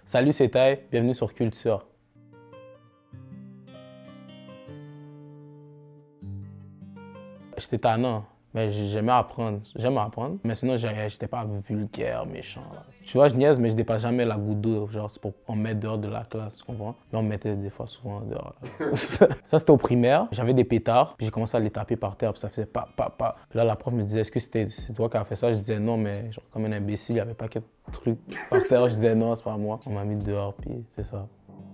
Salut, c'est Tai, bienvenue sur Culture. J'étais tannant, mais j'aimais apprendre. J'aime apprendre, mais sinon, j'étais pas vulgaire, méchant. Là. Tu vois, je niaise, mais je dépasse jamais la goutte d'eau. Genre, c'est pour qu'on me mette dehors de la classe, tu comprends? Mais on me mettait des fois souvent dehors. Ça, c'était au primaire. J'avais des pétards, puis j'ai commencé à les taper par terre, puis ça faisait pa. Puis là, la prof me disait, est-ce que c'est toi qui as fait ça? Je disais non, mais genre, comme un imbécile, il y avait pas quelques trucs par terre. Je disais non, c'est pas moi. On m'a mis dehors, puis c'est ça.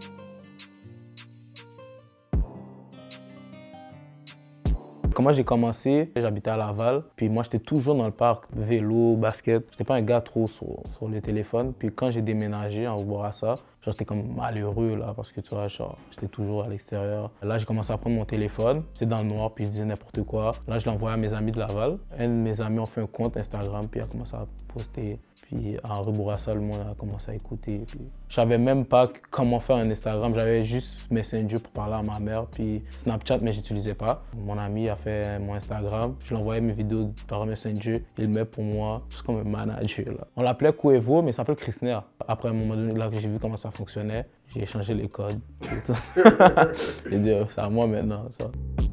Comment j'ai commencé, j'habitais à Laval, puis moi j'étais toujours dans le parc, vélo, basket. J'étais pas un gars trop sur le téléphone. Puis quand j'ai déménagé en Bourassa, j'étais comme malheureux là, parce que tu vois, j'étais toujours à l'extérieur. Là j'ai commencé à prendre mon téléphone, c'était dans le noir, puis je disais n'importe quoi. Là je l'envoyais à mes amis de Laval. Un de mes amis a fait un compte Instagram, puis il a commencé à poster. Puis en rue Bourassa, le monde a commencé à écouter. Puis je savais même pas comment faire un Instagram. J'avais juste Messenger pour parler à ma mère, puis Snapchat, mais j'utilisais pas. Mon ami a fait mon Instagram. Je lui envoyais mes vidéos par Messenger. Il le met pour moi. C'est comme un manager. Là. On l'appelait Cuevo, mais il s'appelle Chrisner. Après un moment donné, là que j'ai vu comment ça fonctionnait, j'ai changé les codes. J'ai dit, c'est à moi maintenant. Ça.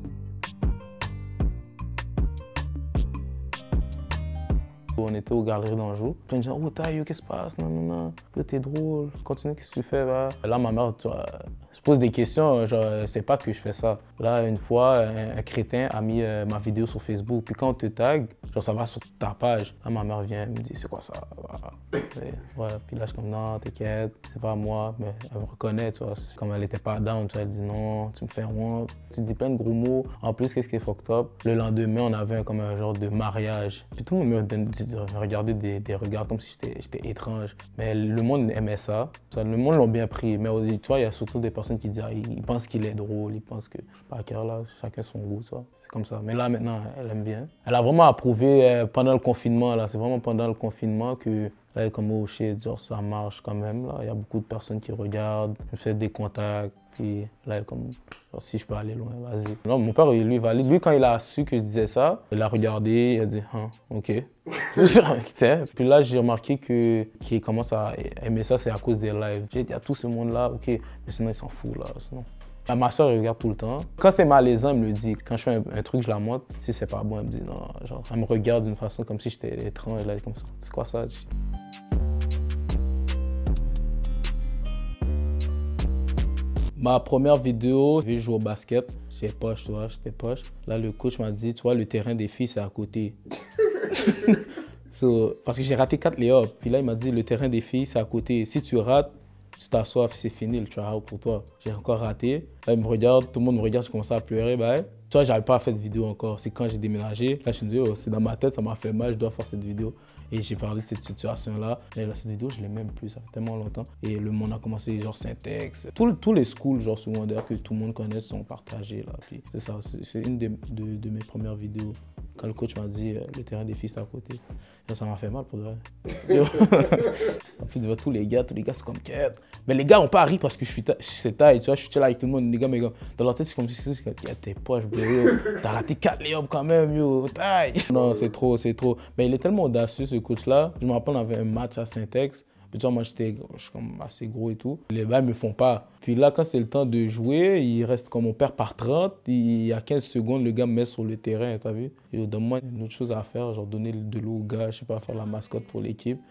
On était aux Galeries d'Anjou. Plein de gens, oh Taï, qu'est-ce qui se passe? Non. T'es drôle, continue, qu'est-ce que tu fais? Là, ma mère se pose des questions, genre, elle sait pas que je fais ça. Là, une fois, un crétin a mis ma vidéo sur Facebook. Puis quand on te tag, genre, ça va sur ta page. Là, ma mère vient, elle me dit, c'est quoi ça? Ouais. Puis là, je suis comme, non, t'inquiète, c'est pas moi. Mais elle me reconnaît, tu vois. Comme elle était pas down, tu vois, elle dit, non, tu me fais honte. Tu dis plein de gros mots. En plus, qu'est-ce qui est fucked up? Le lendemain, on avait comme un genre de mariage. Puis tout le monde me regardait des regards comme si j'étais étrange. Mais le monde aimait ça. Le monde l'a bien pris. Mais tu vois, il y a surtout des personnes qui disent, ah, ils pensent qu'il est drôle, ils pensent que, je sais pas à quel là, chacun son goût, ça. C'est comme ça. Mais là, maintenant, elle aime bien. Elle a vraiment approuvé pendant le confinement, là. C'est vraiment pendant le confinement que, là, elle est comme, oh shit, genre, ça marche quand même, là. Il y a beaucoup de personnes qui regardent, je fais des contacts. Puis là, elle est comme, genre, si je peux aller loin, vas-y. Non, mon père, lui, valide. Lui, quand il a su que je disais ça, il a regardé, il a dit, ah, ok. Puis là, j'ai remarqué qu'il commence à aimer ça, c'est à cause des lives. J'ai dit à tout ce monde-là, ok, mais sinon, il s'en fout, là. Sinon. Ma soeur, elle regarde tout le temps. Quand c'est malaisant, elle me le dit. Quand je fais un truc, je la montre. Si c'est pas bon, elle me dit non. Genre, elle me regarde d'une façon comme si j'étais étrange. Là, comme ça. C'est quoi ça? Ma première vidéo, je vais jouer au basket. J'étais poche, tu vois, j'étais poche. Là, le coach m'a dit, tu vois, le terrain des filles, c'est à côté. Parce que j'ai raté 4 lay-ups. Puis là, il m'a dit, le terrain des filles, c'est à côté. Si tu rates, tu t'assois, c'est fini, le try-out pour toi. J'ai encore raté. Là, il me regarde, tout le monde me regarde, je commence à pleurer. Tu vois, j'avais pas fait de vidéo encore. C'est quand j'ai déménagé. Là, je me suis dit, oh, c'est dans ma tête, ça m'a fait mal, je dois faire cette vidéo. Et j'ai parlé de cette situation-là. Et là, cette vidéo, je l'ai même plus, ça fait tellement longtemps. Et le monde a commencé, genre, Syntex. Tous les schools, genre, secondaires que tout le monde connaît sont partagés, là. Puis c'est ça, c'est une de mes premières vidéos. Quand le coach m'a dit, le terrain des filles, c'est à côté. Là, ça m'a fait mal, pour de vrai. En plus, devant tous les gars, c'est comme quête. Mais les gars ont pas ri parce que je suis taille, tu vois, je suis là avec tout le monde, les gars, dans leur tête, c'est comme si t'es poche, bro, t'as raté 4 layups quand même, yo, taille. Non, c'est trop. Mais il est tellement audacieux, ce coach-là. Je me rappelle, on avait un match à Syntex. Puis tu vois, moi, je suis comme assez gros et tout. Les gars, ils me font pas. Puis là, quand c'est le temps de jouer, il reste comme on perd par 30. Il y a 15 secondes, le gars me met sur le terrain, t'as vu? Et donne-moi une autre chose à faire, genre donner de l'eau au gars, je sais pas, faire la mascotte pour l'équipe.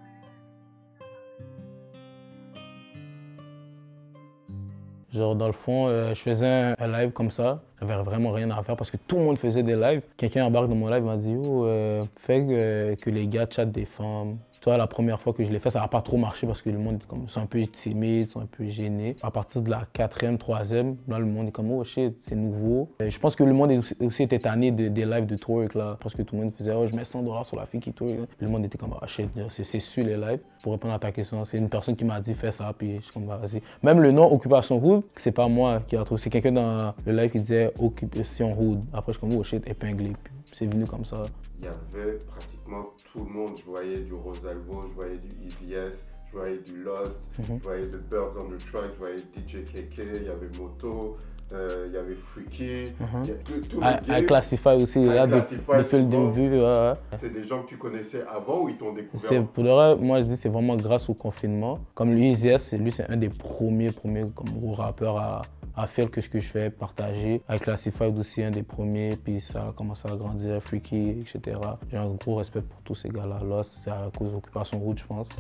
Genre, dans le fond, je faisais un live comme ça. J'avais vraiment rien à faire parce que tout le monde faisait des lives. Quelqu'un embarque dans mon live m'a dit, oh, fais que les gars chattent des femmes. Tu vois, la première fois que je l'ai fait, ça n'a pas trop marché parce que le monde sont un peu timide, sont un peu gênés. À partir de la 4e, 3e, là, le monde est comme, oh shit, c'est nouveau. Je pense que le monde aussi était tanné des lives de twerk, là, parce que tout le monde faisait, oh, je mets 100 $ sur la fille qui twerk. Puis le monde était comme, oh shit, c'est sur les lives. Pour répondre à ta question, c'est une personne qui m'a dit, fais ça, puis je suis comme, vas-y. Même le nom Occupation Hood, c'est pas moi qui a trouvé, c'est quelqu'un dans le live qui disait Occupation Hood. Après, je suis comme, oh shit, épinglé. Puis c'est venu comme ça. Il y avait pratiquement tout le monde. Je voyais du Rosalvo, je voyais du Easy S, je voyais du Lost, je voyais The Birds on the Track, je voyais DJ KK, il y avait Moto, il y avait Freaky, Mhm. il y a tout le I game. Classify aussi, là, Classify, depuis le souvent, début. Ouais. c'est des gens que tu connaissais avant ou ils t'ont C'est découvert? pour le vrai, moi je dis c'est vraiment grâce au confinement. Comme lui, Eazy-E, c'est un des premiers comme gros rappeurs à faire que ce que je fais, partager. Avec Classified aussi, un des premiers, puis ça a commencé à grandir, Freaky, etc. J'ai un gros respect pour tous ces gars-là. Là, c'est à cause de l'Occupation Route, je pense.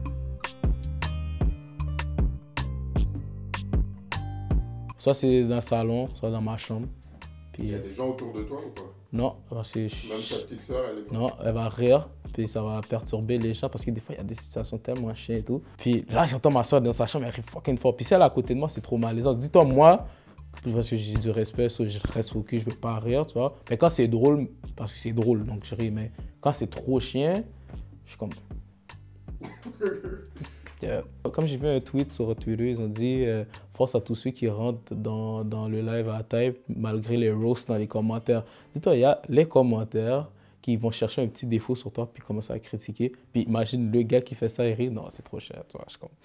Soit c'est dans le salon, soit dans ma chambre. Il y Puis a des gens autour de toi ou pas? non, parce que Même ta petite sœur, elle est non, elle va rire, puis ça va perturber les gens parce que des fois, il y a des situations tellement chiennes et tout. Puis là, j'entends ma soeur dans sa chambre, elle rit fucking fort. Puis si elle est à côté de moi, c'est trop malaisant. Dis-toi, moi, parce que j'ai du respect, je reste focus, je veux pas rire, tu vois. Mais quand c'est drôle, parce que c'est drôle, donc je ris, mais quand c'est trop chien, je suis comme. Yeah. Comme j'ai vu un tweet sur Twitter, ils ont dit force à tous ceux qui rentrent dans le live à Type malgré les roasts dans les commentaires. Dis-toi, il y a les commentaires qui vont chercher un petit défaut sur toi puis commencer à critiquer. Puis imagine le gars qui fait ça et rit, non, c'est trop cher, tu vois. Je comprends.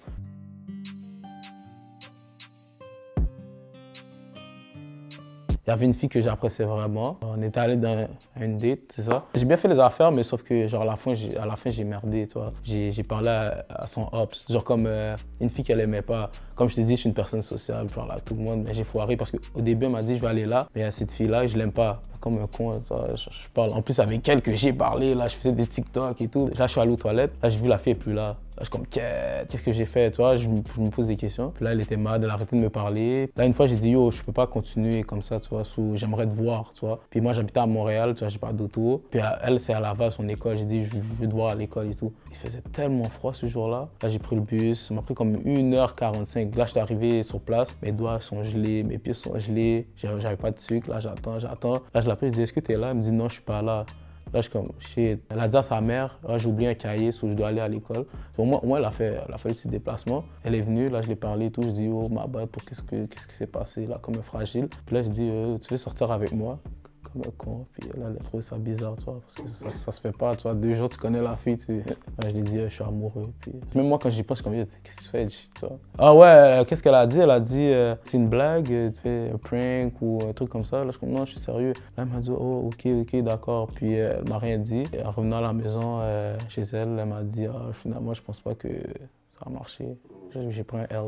Il y avait une fille que j'appréciais vraiment. On était allé dans une date, c'est ça. J'ai bien fait les affaires, mais sauf que genre à la fin j'ai merdé, tu vois. J'ai parlé à son ops, genre comme une fille qu'elle aimait pas. Comme je t'ai dit, je suis une personne sociale, je parle à tout le monde, mais j'ai foiré parce qu'au début elle m'a dit je vais aller là, mais il y a cette fille-là, je l'aime pas. Comme un con, ça, je parle. En plus avec elle que j'ai parlé, là, je faisais des TikTok et tout. Là, je suis allé aux toilettes, là j'ai vu la fille est plus là. Là, je suis comme, qu'est-ce que j'ai fait, tu vois, je me pose des questions. Puis là, elle était malade, elle a arrêté de me parler. Là, une fois, j'ai dit, yo, je peux pas continuer comme ça, tu vois, j'aimerais te voir, tu vois. Puis moi, j'habitais à Montréal, tu vois, j'ai pas d'auto. Puis elle, c'est à Laval, son école. J'ai dit, je veux te voir à l'école et tout. Il faisait tellement froid ce jour-là. Là, j'ai pris le bus, ça m'a pris comme 1h45. Là, j'étais arrivé sur place, mes doigts sont gelés, mes pieds sont gelés, j'avais pas de sucre. Là, j'attends. Là, je l'appelle, je dis, est-ce que t'es là? Elle me dit, non, je suis pas là. Là, je suis comme, shit. Elle a dit à sa mère, j'ai oublié un cahier, so je dois aller à l'école. Au moins, elle a fait le petit déplacement. Elle est venue, là, je l'ai parlé et tout. Je dis, oh, ma bad, qu'est-ce qui s'est passé, là, comme un fragile. Puis là, je dis, tu veux sortir avec moi? Comme un con. Puis là, elle a trouvé ça bizarre, tu vois, parce que ça se fait pas, tu vois. 2 jours, tu connais la fille, tu... Là, je lui ai dit, je suis amoureux. Puis même moi, quand j'y pense, je suis comme, qu'est-ce que tu fais, tu vois? Ah ouais, qu'est-ce qu'elle a dit? Elle a dit, c'est une blague, tu fais un prank ou un truc comme ça. Là, je suis comme, non, je suis sérieux. Là, elle m'a dit, oh, ok, d'accord. Puis elle m'a rien dit. Et en revenant à la maison, chez elle, elle m'a dit, ah, finalement, je pense pas que ça a marché. J'ai pris un L.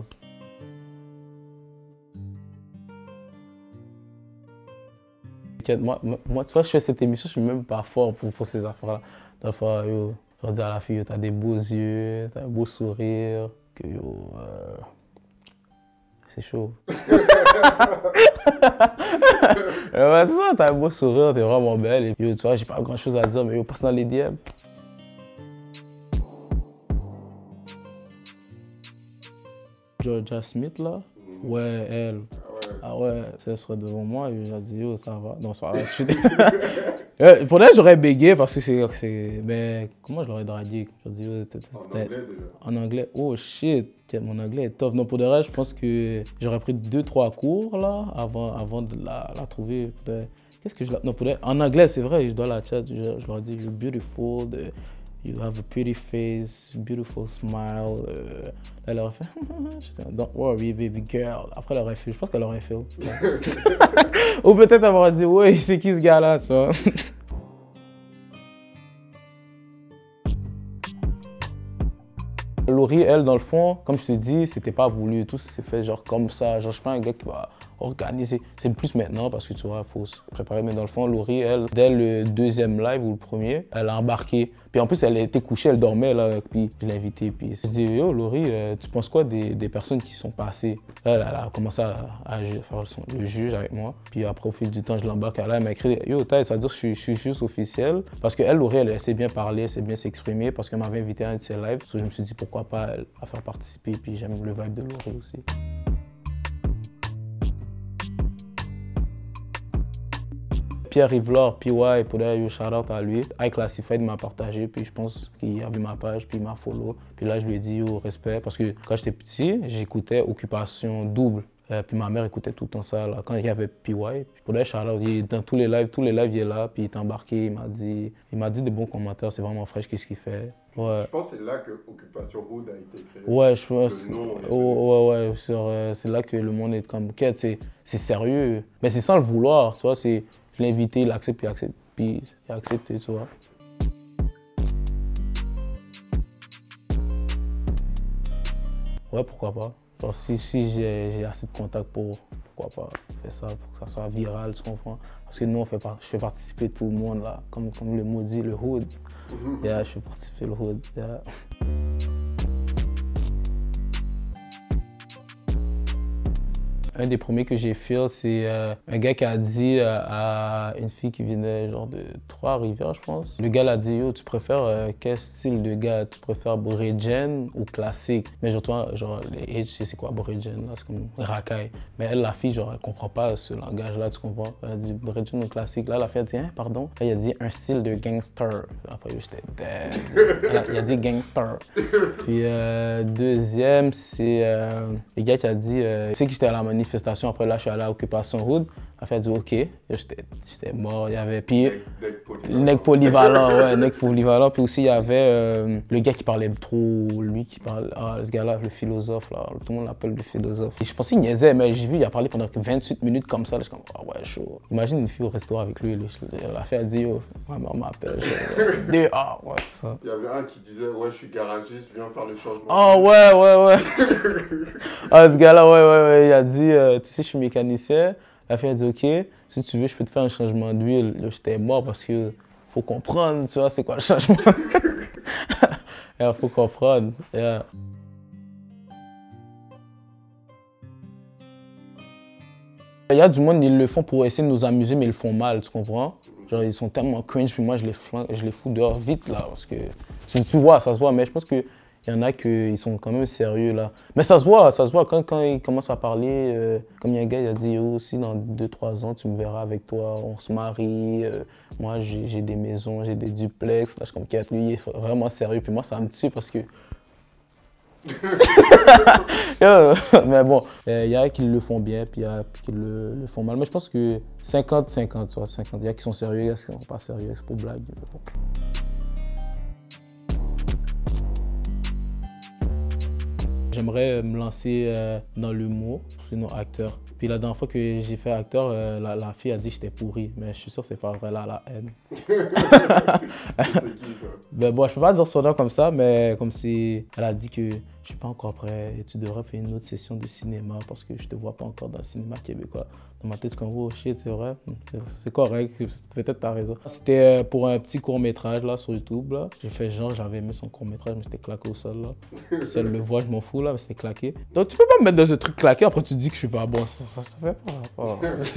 Moi, tu vois, je fais cette émission, je suis même pas fort pour ces affaires-là. Des fois, yo, je leur dis à la fille, t'as des beaux yeux, t'as un beau sourire, que yo, c'est chaud. Ouais, c'est ça, t'as un beau sourire, t'es vraiment belle. Et yo, tu vois, j'ai pas grand-chose à dire, mais yo, passe dans les DM. Georgia Smith, là, ouais, elle. Ah ouais, si elle serait devant moi, j'ai dit, yo, ça va. Non, c'est pas vrai. Pour elle, j'aurais bégayé parce que c'est. Mais comment je l'aurais dragué? Je dis, yo, en anglais déjà. En anglais, oh shit, mon anglais est tough. Non, pour de vrai, je pense que j'aurais pris 2-3 cours là avant de la trouver. Qu'est-ce que je la. Non, pour de vrai, en anglais, c'est vrai, je dois la chat. Je leur dis, you're beautiful. You have a pretty face, beautiful smile. Elle aurait fait, don't worry, baby girl. Après, elle aurait fait, je pense qu'elle aurait fait. Ou peut-être elle m'aurait dit, ouais, c'est qui ce gars-là, tu vois. Laurie, elle, dans le fond, comme je te dis, c'était pas voulu. Tout s'est fait genre comme ça. Genre, je suis pas un gars qui va organiser. C'est plus maintenant parce que tu vois, il faut se préparer. Mais dans le fond, Laurie, elle, dès le 2e live ou le premier, elle a embarqué. Puis en plus, elle était couchée, elle dormait là. Puis je l'ai invitée. Puis je dis, yo, Laurie, tu penses quoi des personnes qui sont passées? Là, elle a commencé à faire le juge avec moi. Puis après, au fil du temps, je l'embarque. Là, elle m'a écrit, yo, ça veut dire que je suis juste officiel. Parce qu'elle, Laurie, elle sait bien parler, elle sait bien s'exprimer. Parce qu'elle m'avait invité à un de ses lives. So, je me suis dit, pourquoi pas elle, à faire participer. Puis j'aime le vibe de Laurie aussi. Pierre Rivlard, PY, pour d'ailleurs, shout-out à lui. iClassified m'a partagé, puis je pense qu'il a vu ma page, puis il m'a follow. Puis là, je lui ai dit au respect, parce que quand j'étais petit, j'écoutais Occupation Double. Puis ma mère écoutait tout le temps ça, là, quand il y avait PY. Puis pour là, Charles, dans tous les lives, il est là, puis il est embarqué, il m'a dit des bons commentaires, c'est vraiment fraîche, qu'est-ce qu'il fait. Ouais. Je pense que c'est là que Occupation Hood a été créée. Ouais, je pense. Le nom, Ouais, c'est là que le monde est comme, ok, c'est sérieux. Mais c'est sans le vouloir, tu vois, je l'ai invité, il accepte, puis il a accepté, tu vois. Ouais, pourquoi pas. Genre, si j'ai assez de contacts pourquoi pas faire ça, pour que ça soit viral, tu comprends? Parce que nous, je fais participer tout le monde, là, comme le mot dit, le hood. Yeah, je fais participer le hood. Yeah. Un des premiers que j'ai fait, c'est un gars qui a dit à une fille qui venait genre de Trois-Rivières, je pense. Le gars l'a dit, yo, tu préfères quel style de gars? Tu préfères aborigène ou classique? Mais genre, toi, genre, les H, c'est quoi aborigène? C'est comme racaille. Mais elle, la fille, genre, elle comprend pas ce langage-là, tu comprends? Elle a dit aborigène ou classique. Là, la fille a dit, hein, pardon? Là, il a dit un style de gangster. Après, j'étais dead. Il a dit gangster. Puis deuxième, c'est le gars qui a dit, tu sais que j'étais à la manifestation, après là je suis allé à Occupation Hood. Elle a dit ok, j'étais mort, il y avait puis nec polyvalent, ouais, nec polyvalent. Puis aussi il y avait le gars qui parlait trop, lui qui parle, ce gars-là, le philosophe là, tout le monde l'appelle le philosophe. Et je pensais qu'il niaisait, mais j'ai vu il a parlé pendant 28 minutes comme ça, là, je suis comme ah ouais chaud. Imagine une fille au restaurant avec lui, la fille a dit oh, maman m'appelle, ouais c'est ça. Il y avait un qui disait ouais je suis garagiste, viens faire le changement. Oh ouais. Ah ce gars-là ouais, il a dit tu sais je suis mécanicien. La fille a dit ok, si tu veux je peux te faire un changement d'huile. J'étais mort parce que faut comprendre, tu vois c'est quoi le changement. Faut comprendre. Yeah. Il y a du monde, ils le font pour essayer de nous amuser, mais ils le font mal, tu comprends? Genre, ils sont tellement cringe, puis moi, je les fous dehors vite, là, parce que tu vois, ça se voit, mais je pense qu'il y en a qui sont quand même sérieux, là. Mais ça se voit, quand ils commencent à parler, comme il y a un gars, il a dit, oh, si dans 2-3 ans, tu me verras avec toi, on se marie, moi, j'ai des maisons, j'ai des duplex, là, je suis comme, lui, il est vraiment sérieux, puis moi, ça me tue, parce que mais bon, il y a qui le font bien, puis il y a qui le font mal. Mais je pense que 50-50, tu vois, 50. Il y a qui sont sérieux, il y a qui sont pas sérieux, c'est pour blague. Bon. J'aimerais me lancer dans l'humour, sinon acteur. Puis la dernière fois que j'ai fait acteur, la fille a dit que j'étais pourri, mais je suis sûr que c'est pas vrai, là, la haine. Ben bon, je peux pas dire son nom comme ça, mais comme si elle a dit que je suis pas encore prêt et tu devrais faire une autre session de cinéma parce que je te vois pas encore dans le cinéma québécois. Dans ma tête, comme oh shit, c'est vrai, c'est correct, peut-être t'as raison. C'était pour un petit court-métrage là sur YouTube. J'ai fait genre, j'avais aimé son court-métrage, mais c'était claqué au sol là. Si elle le voit, je m'en fous là, mais c'était claqué. Donc tu peux pas me mettre dans ce truc claqué, après tu dis que je suis pas bon. Ça fait pas.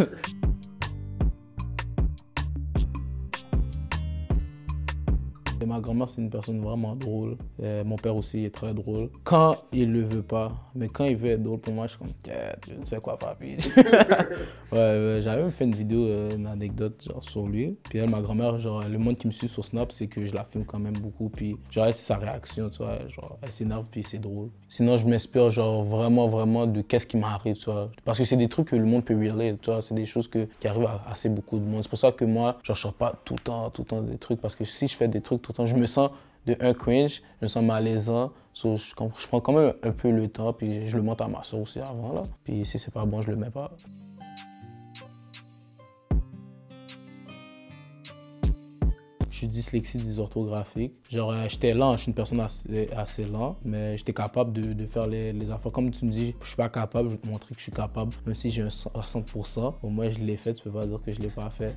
Ma grand-mère, c'est une personne vraiment drôle. Mon père aussi est très drôle. Quand il le veut pas, mais quand il veut être drôle, pour moi, je suis comme, tu fais quoi, papi? J'avais même fait une vidéo, une anecdote genre, sur lui. Puis elle, ma grand-mère, genre, le monde qui me suit sur Snap, c'est que je la filme quand même beaucoup. Puis genre, c'est sa réaction, tu vois. Genre, elle s'énerve, puis c'est drôle. Sinon, je m'inspire, genre, vraiment de qu'est-ce qui m'arrive, tu vois. Parce que c'est des trucs que le monde peut relate, tu vois. C'est des choses qui arrivent à assez beaucoup de monde. C'est pour ça que moi, genre, je sors pas tout le temps des trucs. Parce que si je fais des trucs tout le temps, je me sens de un cringe, je me sens malaisant. So, je prends quand même un peu le temps, puis je le montre à ma soeur aussi avant, là. Puis si c'est pas bon, je le mets pas. Je suis dyslexique, dysorthographique. Genre, j'étais lent, je suis une personne assez lente, mais j'étais capable de faire les affaires. Comme tu me dis, je suis pas capable, je vais te montrer que je suis capable. Même si j'ai un 100%, au moins je l'ai fait, tu peux pas dire que je l'ai pas fait.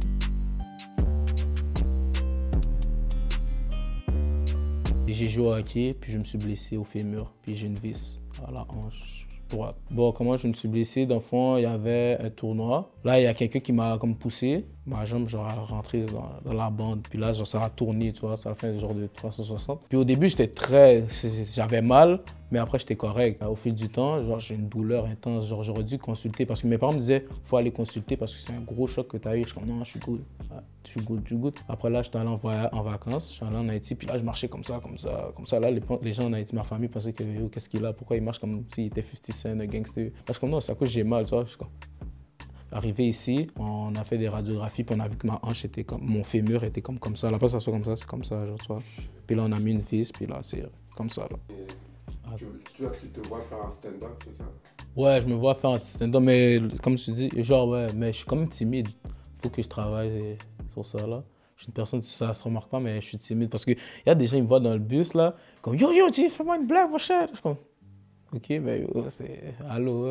J'ai joué au hockey, puis je me suis blessé au fémur, puis j'ai une vis à la hanche droite. Bon, comment je me suis blessé? Dans le fond, il y avait un tournoi. Là, il y a quelqu'un qui m'a comme poussé. Ma jambe, genre, a rentré dans la bande. Puis là, genre, ça a tourné, tu vois, ça a fait genre de 360. Puis au début, j'avais mal, Mais après, j'étais correct. Au fil du temps, genre, j'ai une douleur intense. Genre, j'aurais dû consulter parce que mes parents me disaient, faut aller consulter parce que c'est un gros choc que tu as eu. Je suis comme, non, je suis good. Ouais, je suis good, je suis good. Après, là, j'étais allé en vacances. Je suis allé en Haïti. Puis là, je marchais comme ça, comme ça, comme ça. Là, les gens en Haïti, ma famille pensaient que, yo, qu'est-ce qu'il a? Pourquoi il marche comme s'il était 50 Cent, un gangster? Là, je suis comme, non, c'est à cause que j'ai mal, tu vois. Je suis comme... Arrivé ici, on a fait des radiographies, puis on a vu que ma hanche était comme, mon fémur était comme ça. Là, pas ça soit comme ça, c'est comme ça, genre, tu vois. Puis là, on a mis une vis, puis là, c'est comme ça, là. Tu te vois faire un stand-up, c'est ça? Ouais, je me vois faire un stand-up, mais comme je te dis, genre, ouais, mais je suis quand même timide. Faut que je travaille sur ça, là. Je suis une personne, ça se remarque pas, mais je suis timide. Parce qu'il y a des gens, ils me voient dans le bus, là, comme, yo, yo, G, fais-moi une blague, mon cher. Je suis comme, ok, mais yo, c'est... Allô?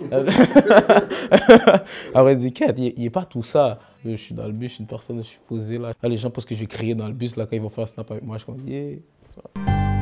Après, dit, Kat, il n'est pas tout ça. Je suis dans le bus, je suis une personne, je suis posé, là. Là, les gens pensent que je vais crier dans le bus, là, quand ils vont faire un snap avec moi. Je suis comme, yeah.